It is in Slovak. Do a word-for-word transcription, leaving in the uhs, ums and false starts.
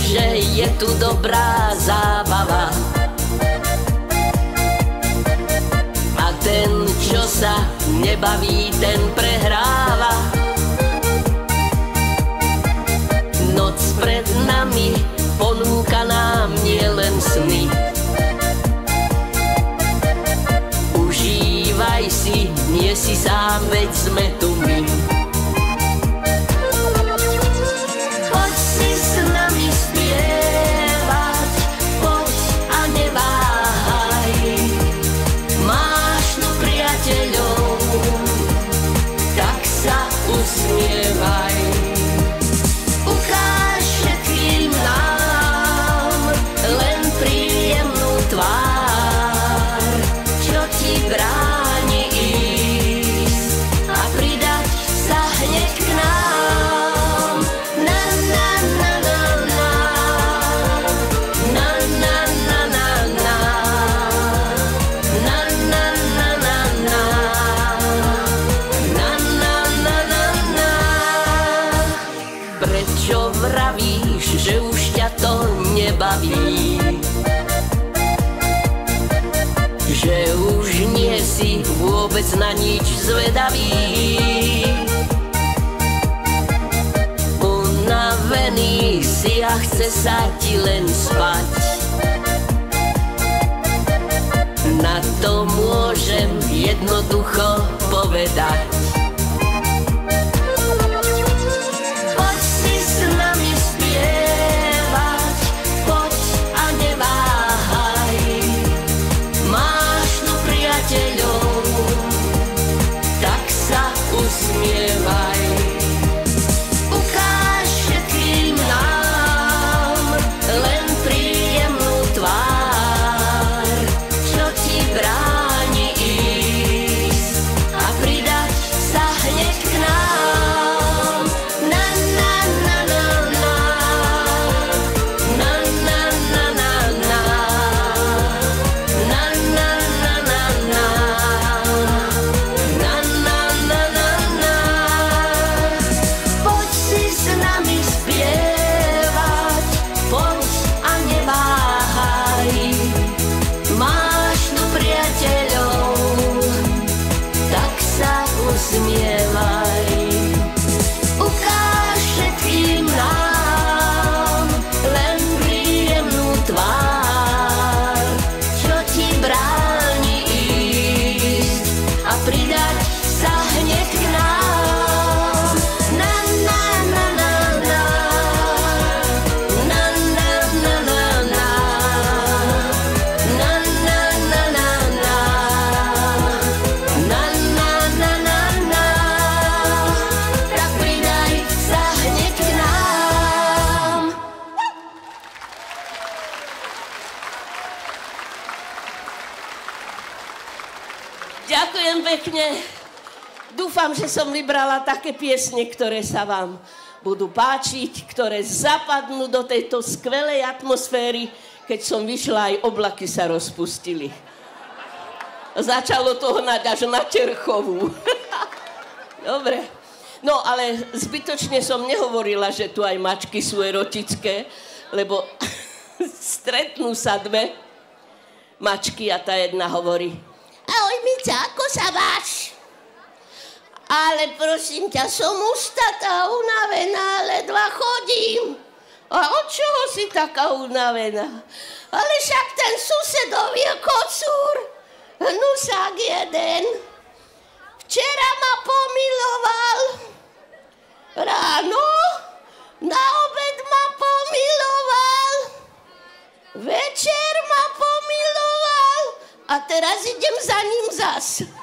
že je tu dobrá zábava. A ten, čo sa nebaví, ten prehráva. Noc pred nami ponúka nám nielen sny. Užívaj si, nie si sám, veď sme tu my. Poď si s nami spievať, poď a neváhaj. Máš tu priateľov, tak sa usmievaj. Ukáž všetkým nám len príjemnú tvár, čo ti bráni ísť a pridať sa hneď k nám. Na na na na na, na na na na na, na na na na na, na na na na na. Prečo vravíš, že už ťa to nebaví? Že už nie si vôbec na nič zvedavý? Unavený si a chce sa ti len spať. Na to môžem jednoducho povedať. Poď si s nami spievať, poď a neváhaj. Máš tu priateľov, tak sa usmievaj. Ukáž všetkým nám len príjemnú tvár, čo ti bráni ísť a pridať sa hneď k nám. Na na na na na, na na na na na, na na na na na, na na na na na. Poď si s nami spievať, poď a neváhaj. Máš tu priateľov, tak sa usmievaj. Ukáž všetkým nám len príjemnú tvár, čo ti bráni ísť a pridať sa hneď k nám. Na na na na na, na na na na na, na na na na na, na na na na na. Tak pridaj sa hneď k nám. Ďakujem pekne. Dúfam, že som vybrala také piesne, ktoré sa vám budú páčiť, ktoré zapadnú do tejto skvelej atmosféry. Keď som vyšla, aj oblaky sa rozpustili. Začalo to hnať až na Čerchovú. Dobre. No, ale zbytočne som nehovorila, že tu aj mačky sú erotické, lebo stretnú sa dve mačky a tá jedna hovorí: ahoj, Mica, ako sa máš? Ale prosím ťa, som ustatá, unavená, ledva chodím. A od čoho si taká unavená? Ale však ten susedov je kocúr, hnusák jeden. Včera ma pomiloval, ráno, na obed ma pomiloval, večer ma pomiloval a teraz idem za ním zas.